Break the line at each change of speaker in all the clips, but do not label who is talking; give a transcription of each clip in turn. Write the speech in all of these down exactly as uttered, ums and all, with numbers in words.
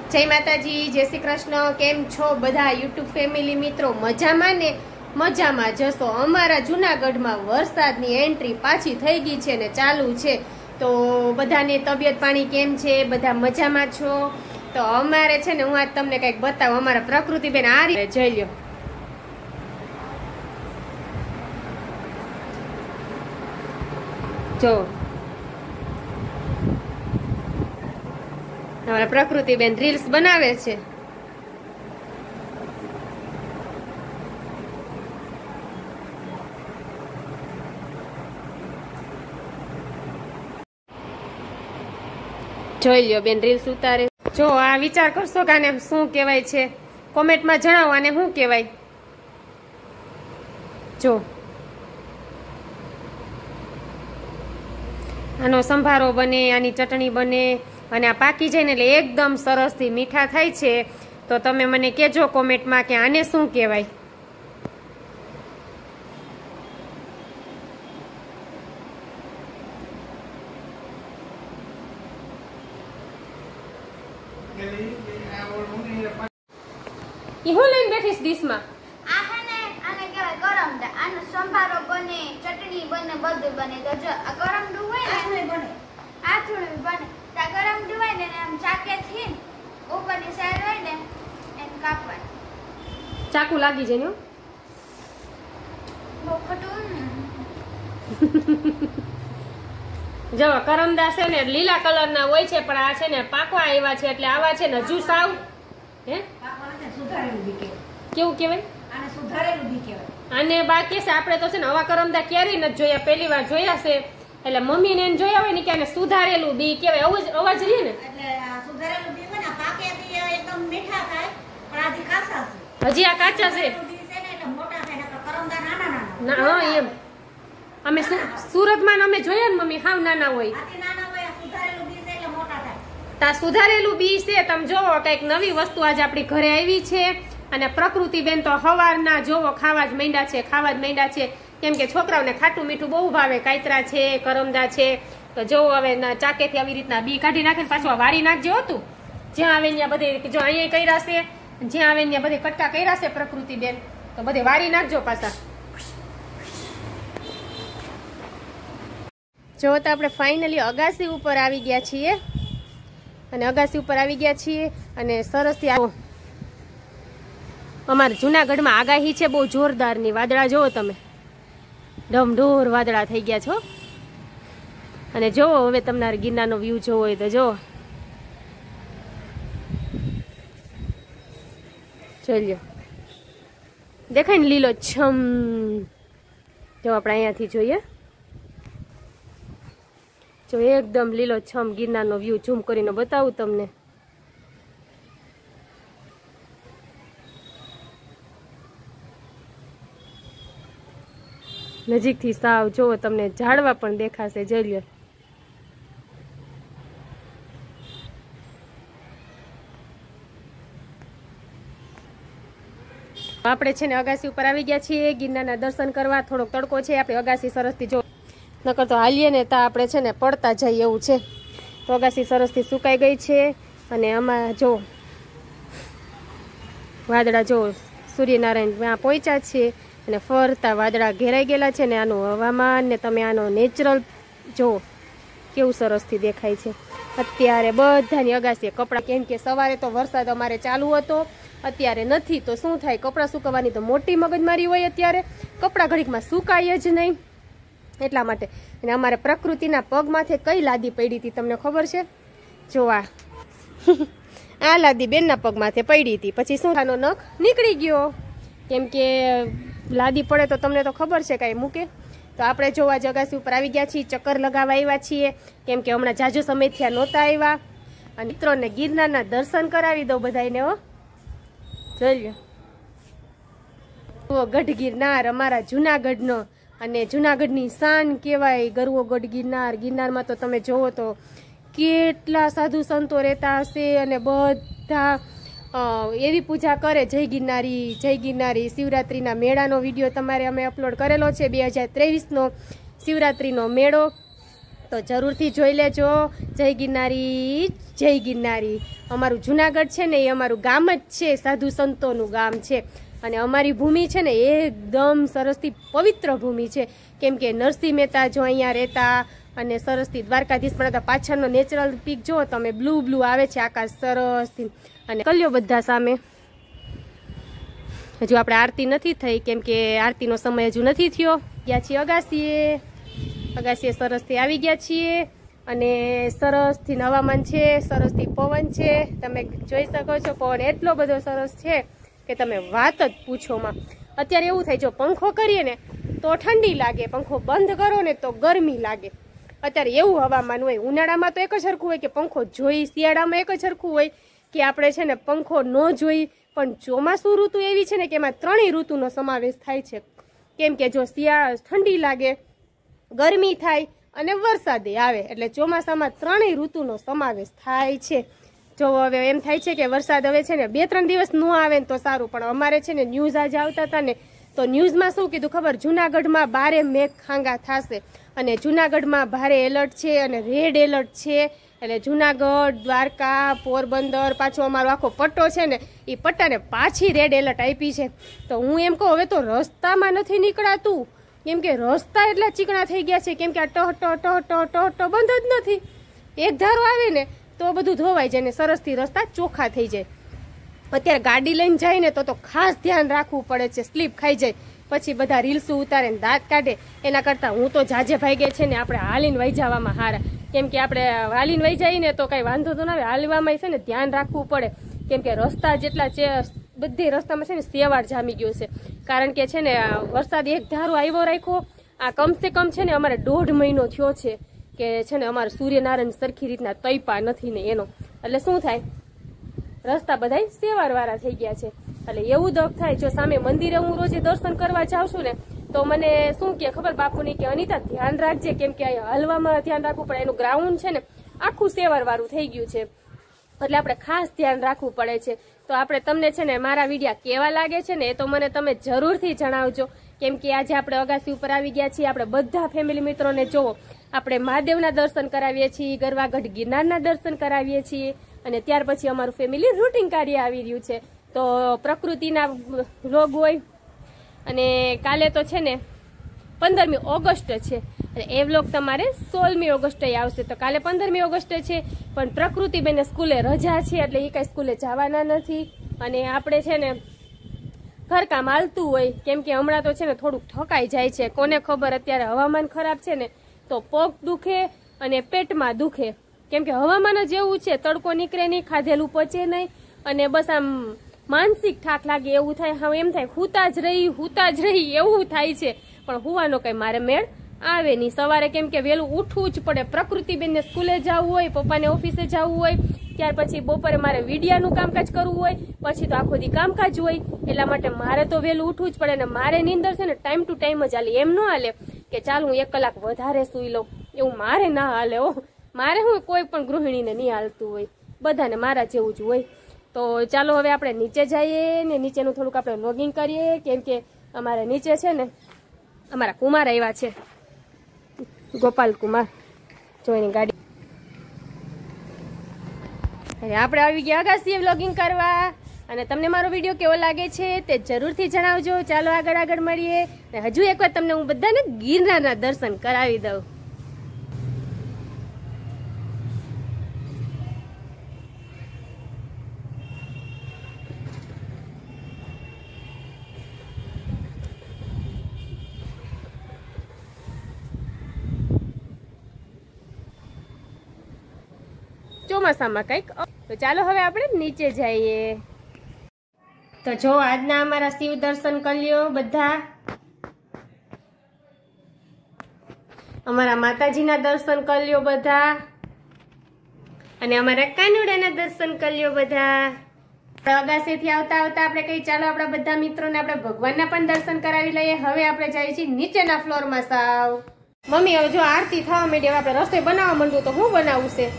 જય માતાજી, જય શ્રી કૃષ્ણ। કેમ છો બધા યુટ્યુબ ફેમિલી મિત્રો? મજામાં ને? મજામાં જશો। અમારા જુનાગઢમાં વરસાદની એન્ટ્રી પાછી થઈ ગઈ છે ને ચાલુ છે, તો બધાની તબિયત પાણી કેમ છે? બધા મજામાં છો? તો અમારે છે ને હું આજ તમને કંઈક બતાવું। અમારા પ્રકૃતિબેન આ રીતે જોઈ લ્યો, જો અમારા પ્રકૃતિબેન રીલ્સ બનાવે છે। જોઈ લ્યો બેન રીલ્સ ઉતારે। જો આ વિચાર કરશો કે આને શું કહેવાય છે, કોમેન્ટમાં જણાવો આને શું કહેવાય। જો આનો સંભારો બને, આની ચટણી બને, અને આ પાકી જાય ને એટલે એકદમ સરસથી મીઠા થાય છે। તો તમે મને કહેજો કોમેન્ટમાં કે આને શું કહેવાય। ઈ હું લઈને બેઠીશ ડીશમાં?
આ હે ને આને કહેવાય ગરમડા। આનો સંભારો બને, ચટણી બને, બધું બને। તો જો આ ગરમડું હોય ને આથુળી બને, આથુળી બને। તો આ ગરમડું હોય ને આમ ચાકેથી ઉપરની સાઈડ હોય ને એમ કાપવાનું।
ચાકુ લાગી જાય ને
બહુ ખટું ને।
જો કરમદા છે ને લીલા કલરના હોય છે, પણ આ છે ને પાકવા આવ્યા છે એટલે આવા છે ને હજુ સાવ હે
સુધારેલું બી કહેવાય।
કેવું કહેવાય?
આને સુધારેલું બી કહેવાય।
આને બાકી છે, આપણે તો છે ને હવા કરમદા ક્યારેય નથી જોયા, પહેલી વાર જોયા છે। એટલે મમ્મી ને જોયા હોય ને કે આને સુધારેલું બી કહેવાય, અવાજ અવાજ રહી ને
એટલે આ સુધારેલું બી હોય ને પાકે બી એકદમ મીઠા થાય, પણ આજી કાચા છે।
હજી આ કાચા છે
બી છે ને એટલે મોટા થાય, નકર કરમદા નાના નાના।
ના હા એમ અમે સુરતમાં અમે જોયા ને મમ્મી હાવ નાના હોય।
આથી નાના હોય, સુધારેલું બી છે એટલે મોટા થાય।
તા સુધારેલું બી છે, તમે જોવો કઈક નવી વસ્તુ આજે આપણી ઘરે આવી છે। અને પ્રકૃતિબેન તો હવારના જોવો ખાવા જ માંડ્યા છે, ખાવા જ માંડ્યા છે, કેમ કે છોકરાઓને ખાટું મીઠું બહુ ભાવે। કાયતરા છે, કરમદા છે, તો જોવો હવે ચાકેથી આવી રીતના બી કાઢી નાખે ને પાછું વારી નાખજો હતું। જ્યાં આવે ત્યાં બધે, જો અહીંયા કર્યા છે, જ્યાં આવે ત્યાં બધે કટકા કર્યા છે પ્રકૃતિબેન, તો બધે વારી નાખજો પાછા। જો તો આપણે ફાઇનલી અગાસી ઉપર આવી ગયા છીએ, અને અગાસી ઉપર આવી ગયા છીએ અને સરસથી આવો। અમારે જુનાગઢમાં આગાહી છે બહુ જોરદારની, વાદળા જોવો તમે, ઢમઢોર વાદળા થઈ ગયા છો। અને જોવો હવે તમારે ગિરનારનો વ્યૂ જોવો હોય તો જોવો, જોઈ લ્યો દેખાય ને લીલો છમ। જો આપણે અહીંયાથી જોઈએ, જો એકદમ લીલો છમ ગિરનારનો વ્યૂ ઝૂમ કરીને બતાવું તમને। નજીકથી સાવ જોવો તમને ઝાડવા પણ દેખાશે, જોઈ લ્યો। આપણે છે ને અગાસી ઉપર આવી ગયા છીએ ગિરનારના દર્શન કરવા। થોડોક તડકો છે, આપણે અગાસી સરસથી જો નકર તો હાલીએ ને તા આપણે છે ને પડતા જઈએ એવું છે। તો અગાસી સરસથી સુકાઈ ગઈ છે, અને આમાં જો વાદળા જો સૂર્યનારાયણ ત્યાં પહોંચ્યા છે, અને ફરતા વાદળા ઘેરાઈ ગયેલા છે, ને આનું હવામાન ને તમે આનો નેચરલ જો કેવું સરસથી દેખાય છે। અત્યારે બધાની અગાસીએ કપડાં, કેમ કે સવારે તો વરસાદ અમારે ચાલુ હતો, અત્યારે નથી, તો શું થાય, કપડાં સુકવવાની તો મોટી મગજમારી હોય। અત્યારે કપડાં ઘડીકમાં સુકાય જ નહીં, એટલા માટે। અને અમારે પ્રકૃતિના પગમાંથી કઈ લાદી પડી હતી તમને ખબર છે? જો આ આ લાદી બેનના પગમાંથી પડી હતી, પછી શું આનો નખ નીકળી ગયો, કેમ કે લાદી પડે તો તમને તો ખબર છે કાંઈ મૂકે। તો આપણે જો આ અગાસી ઉપર આવી ગયા છીએ, ચક્કર લગાવવા આવ્યા છીએ, કેમ કે હમણાં જાજો સમય થયા નહોતા આવ્યા, અને મિત્રોને ગિરનારના દર્શન કરાવી દો બધાને હો। જોઈ લો ગઢ ગિરનાર અમારા જુનાગઢનો, અને જુનાગઢની શાન કહેવાય ગરવો ગઢ ગિરનાર। ગિરનારમાં તો તમે જોવો તો કેટલા સાધુ સંતો રહેતા હશે, અને બધા એવી પૂજા કરે, જય ગિરનારી જય ગિરનારી। શિવરાત્રિના મેળાનો વિડીયો તમારે અમે અપલોડ કરેલો છે, બે હજાર ત્રેવીસનો શિવરાત્રિનો મેળો। તો જરૂરથી જોઈ લેજો. જય ગિરનારી, જય ગિરનારી. અમારું જુનાગઢ છે ને એ અમારું ગામ જ છે, સાધુ સંતોનું ગામ છે. અને અમારી ભૂમિ છે ને એકદમ સરસથી પવિત્ર ભૂમિ છે, કેમ કે નરસિંહ મહેતા જો અહીંયા રહેતા અને સરસથી દ્વારકાધીશ પણ હતા. પાછળનો નેચરલ પીક જો તમે, બ્લુ બ્લુ આવે છે આકાશ સરસથી. અને કલ્યો બધા સામે. હજુ આપણે આરતી નથી થઈ, કેમ કે આરતીનો સમય હજુ નથી થયો. ગયા છીએ અગાસીએ, અગાસીએ સરસથી આવી ગયા છીએ. અને સરસથી હવામાન છે, સરસથી પવન છે. તમે જોઈ શકો છો પવન એટલો બધો સરસ છે કે તમે વાત જ પૂછોમાં. અત્યારે એવું થાય, જો પંખો કરીએ ને તો ઠંડી લાગે, પંખો બંધ કરો ને તો ગરમી લાગે. અત્યારે એવું હવામાન હોય. ઉનાળામાં તો એક જ સરખું હોય કે પંખો જોઈ, શિયાળામાં એક જ સરખું હોય કે આપણે છે ને પંખો ન જોઈ. પણ ચોમાસું ઋતુ એવી છે ને કે એમાં ત્રણેય ઋતુનો સમાવેશ થાય છે. કેમ કે જો શિયાળા ઠંડી લાગે, ગરમી થાય અને વરસાદે આવે, એટલે ચોમાસામાં ત્રણેય ઋતુનો સમાવેશ થાય છે. જો હવે એમ થાય છે કે વરસાદ હવે છે ને બે ત્રણ દિવસ ન આવે ને તો સારું. પણ અમારે છે ને ન્યૂઝ આજે આવતા હતા ને, તો ન્યૂઝમાં શું કીધું ખબર? જુનાગઢમાં બારે મેઘ ખાંગા થશે અને જુનાગઢમાં ભારે એલર્ટ છે અને રેડ એલર્ટ છે. એટલે જુનાગઢ, દ્વારકા, પોરબંદર, પાછો અમારો આખો પટ્ટો છે ને એ પટ્ટાને પાછી રેડ એલર્ટ આપી છે. તો હું એમ કહું, હવે તો રસ્તામાં નથી નીકળાતું, કેમ કે રસ્તા એટલા ચીકણા થઈ ગયા છે. કેમ કે આ ટહ ટહ ટહ ટહ ટહ ટહ બંધ જ નથી. એક ધારો આવે ને તો બધું ધોવાઈ જાય ને સરસથી રસ્તા ચોખ્ખા થઈ જાય. અત્યારે ગાડી લઈને જાય ને તો તો ખાસ ધ્યાન રાખવું પડે છે, સ્લીપ ખાઈ જાય પછી બધા રીલ્સો ઉતારે ને દાંત કાઢે. એના કરતાં હું તો જાજે ભાગે છે ને આપણે હાલીને વહી જવામાં હારા. કેમ કે આપણે હાલીને વહી જઈએ ને તો કાંઈ વાંધો તો ના આવે, હાલવામાં છે ને ધ્યાન રાખવું પડે. કેમ કે રસ્તા જેટલા છે, બધી રસ્તામાં છે ને સેવાળ જામી ગયો છે. કારણ કે છે ને વરસાદ એક ધારો આવ્યો રાખ્યો. આ કમસે કમ છે ને અમારે દોઢ મહિનો થયો છે કે છે ને અમારે સૂર્યનારાયણ સરખી રીતના તૈપા નથી ને એનો. એટલે શું થાય, રસ્તા બધા સેવાળ વાળા થઈ ગયા છે. એટલે એવું દખ થાય. જો સામે મંદિરે હું રોજે દર્શન કરવા જાઉં છું ને તો મને શું કે ખબર બાપુની કે અનિતા ધ્યાન રાખજે, કેમ કે અહીંયા હલવામાં ધ્યાન રાખવું પડે. એનું ગ્રાઉન્ડ છે ને આખું સેવાળ વાળું થઈ ગયું છે, એટલે આપણે ખાસ ધ્યાન રાખવું પડે છે. તો આપણે તમને છે ને મારા વિડીયા કેવા લાગે છે ને એ તો મને તમે જરૂરથી જણાવજો. કેમ કે આજે આપણે અગાસી ઉપર આવી ગયા છીએ. આપણે બધા ફેમિલી મિત્રોને જોવો, આપણે મહાદેવના દર્શન કરાવીએ છીએ, ગરવાગઢ ગિરનારના દર્શન કરાવીએ છીએ, અને ત્યાર પછી અમારું ફેમિલી રૂટિંગ કાર્ય આવી રહ્યું છે. તો પ્રકૃતિના રોગ હોય. અને કાલે તો છે ને પંદરમી ઓગસ્ટ છે, એ વ્લોગ તમારે સોળમી ઓગસ્ટે આવશે. તો કાલે પંદરમી ઓગસ્ટે છે, પણ પ્રકૃતિબેને સ્કૂલે રજા છે એટલે એ કાંઈ સ્કૂલે જવાના નથી. અને આપણે છે ને ઘરકામ હાલતું હોય, કેમ કે હમણાં તો છે ને થોડુંક થકાઈ જાય છે. કોને ખબર, અત્યારે હવામાન ખરાબ છે ને તો પગ દુખે અને પેટમાં દુખે. કેમ કે હવામાન જ એવું છે, તડકો નીકળે નહીં, ખાધેલું પચે નહીં, અને બસ આમ માનસિક થાક લાગે એવું થાય. હા, એમ થાય હુતા જ રહી હુતા જ રહી એવું થાય છે. પણ હુવાનો કઈ મારે મેળ આવે નહીં. સવારે કેમ કે વહેલું ઉઠવું જ પડે. પ્રકૃતિબેનને સ્કૂલે જવું હોય, પપ્પાને ઓફિસે જવું હોય, ત્યાર પછી બપોરે મારે વિડિયાનું કામકાજ કરવું હોય, પછી તો આખો દી કામકાજ હોય. એટલા માટે મારે તો વહેલું ઉઠવું જ પડે. અને મારે નીંદર છે ને ટાઈમ ટુ ટાઈમ જ હાલે. એમ ન હાલે કે ચાલ હું એક કલાક વધારે સૂઈ લઉં, એવું મારે ના હાલે. હો, મારે હું કોઈ પણ ગૃહિણીને નહીં હાલતું હોય, બધાને મારા જેવું જ હોય. તો ચાલો હવે આપણે નીચે જઈએ ને નીચેનું થોડુંક આપણે વ્લોગિંગ કરીએ. કેમ કે અમારે નીચે છે ને અમારા કુમાર આવ્યા છે, ગોપાલ કુમાર, જો એની ગાડી. અને આપણે આવી ગયા અગાસીએ વ્લોગિંગ કરવા. અને તમને મારો વિડીયો કેવો લાગે છે તે જરૂરથી જણાવજો. ચાલો આગળ આગળ મળીએ. અને હજુ એકવાર તમને હું બધાને ગિરનારના દર્શન કરાવી દઉં. ચોમાસામાં કઈક. તો ચાલો હવે આપણે નીચે જઈએ. તો જો આજના અમારા શિવ દર્શન કરી લ્યો બધા. અમારા માતાજીના દર્શન કરી લ્યો બધા, અને અમારા કાનુડાના દર્શન કરી લ્યો બધા. અગાસીથી આવતા આવતા આપણે કઈ ચાલો આપણા બધા મિત્રોને આપણે ભગવાનના પણ દર્શન કરાવી લઈએ. હવે આપણે જઈએ છીએ નીચેના ફ્લોરમાં સાવ. મમ્મી હવે જો આરતી થવા માંડી, હવે આપણે રસોઈ બનાવવા માંડવું તો શું બનાવવું છે?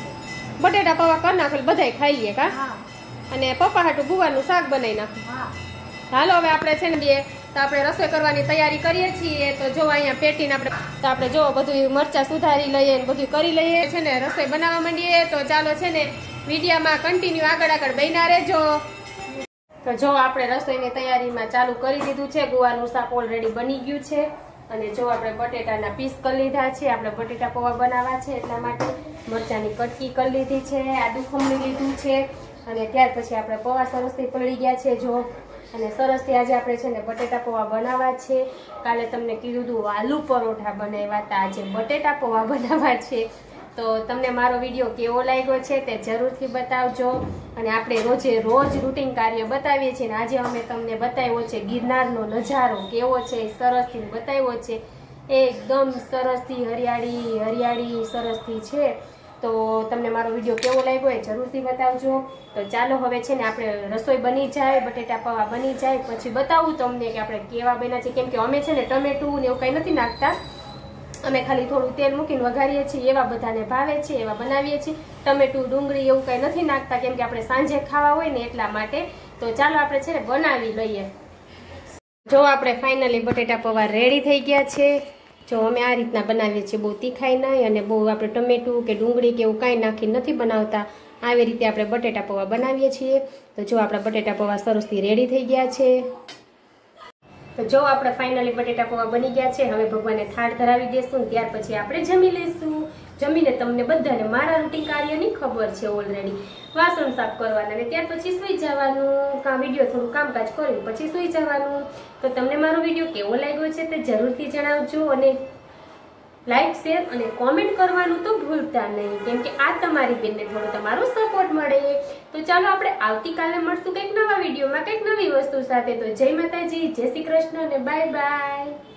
બટેટા પૌવા કરી નાખો, બધા ખાઈ લઈએ કા. અને પપ્પા હાટું ગુવારનું શાક બનાવી નાખો. હાલો હવે આપણે છે ને બે તો આપણે રસોઈ કરવાની તૈયારી કરીએ છીએ. તો જો અહીંયા પેટીને આપણે તો આપણે જો બધું મરચાં સુધારી લઈએ ને બધું કરી લઈએ છે ને રસોઈ બનાવવા માંડીએ. તો ચાલો છે ને વિડીયોમાં કન્ટિન્યુ આગળ આગળ બન્યા રહેજો. તો જો આપણે રસોઈની તૈયારીમાં ચાલુ કરી દીધું છે. ગુવારનું શાક ઓલરેડી બની ગયું છે અને જો આપણે બટેટાના પીસ કરી લીધા છે. આપણે બટેટા પૌવા બનાવવા છે એટલા માટે મરચાંની કટકી કરી લીધી છે, આદુ ખમણી લીધું છે અને ત્યાર પછી આપણે પૌવા સરસથી પડી ગયા છે જો. અને સરસથી આજે આપણે છે ને બટેટા પૌવા બનાવવા છે. કાલે તમને કીધું હતું આલુ પરોઠા બનાવ્યા હતા, આજે બટેટા પૌવા બનાવવા છે. તો તમને મારો વિડીયો કેવો લાગ્યો છે તે જરૂરથી બતાવજો. અને આપણે રોજે રોજ રૂટીન કાર્ય બતાવીએ છીએ ને આજે અમે તમને બતાવ્યો છે ગિરનારનો નજારો કેવો છે, સરસથી બતાવ્યો છે. એકદમ સરસથી હરિયાળી હરિયાળી સરસથી છે. તો તમને મારો વિડીયો કેવો લાગ્યો એ જરૂરથી બતાવજો. તો ચાલો હવે છે ને આપણે રસોઈ બની જાય, બટેટા પૌવા બની જાય પછી બતાવું તમને કે આપણે કેવા બન્યા છે. કેમ કે અમે છે ને ટમેટું ને એવું કંઈ નથી નાખતા, અમે ખાલી થોડું તેલ મૂકીને વઘારીએ છીએ. એવા બધાને ભાવે છે એવા બનાવીએ છીએ. ટમેટું ડુંગળી એવું કંઈ નથી નાખતા કેમ કે આપણે સાંજે ખાવા હોય ને એટલા માટે. તો ચાલો આપણે છે ને બનાવી લઈએ. જો આપણે ફાઇનલી બટેટા પૌવા રેડી થઈ ગયા છે. જો અમે આ રીતના બનાવીએ છીએ, બહુ તીખાઈ નહીં અને બહુ આપણે ટમેટું કે ડુંગળી કે એવું કાંઈ નાખી નથી બનાવતા. આવી રીતે આપણે બટેટા પૌવા બનાવીએ છીએ. તો જો આપણા બટેટા પૌવા સરસથી રેડી થઈ ગયા છે. તો જો આપણે ફાઇનલી બટેટા પૌવા બની ગયા છે. હવે ભગવાનને થાળ ધરાવી દેશું ત્યાર પછી આપણે જમી લઈશું. જમીને તમને બધાને મારા રૂટીન કાર્યની ખબર છે ઓલરેડી. વાસણ સાફ કરવાના અને ત્યાર પછી સૂઈ જવાનું. કાં વિડીયો થોડું કામકાજ કર્યું પછી સૂઈ જવાનું. તો તમને મારો વિડીયો કેવો લાગ્યો છે તે જરૂરથી જણાવજો અને લાઈક શેર અને કોમેન્ટ કરવાનું તો ભૂલતા નહીં કેમ કે આ તમારી બેનને થોડો તમારો સપોર્ટ મળે. તો ચાલો આપણે આવતીકાલે મળશું કંઈક નવા વિડીયોમાં કંઈક નવી વસ્તુ સાથે. તો જય માતાજી, જય શ્રી કૃષ્ણ અને બાય બાય.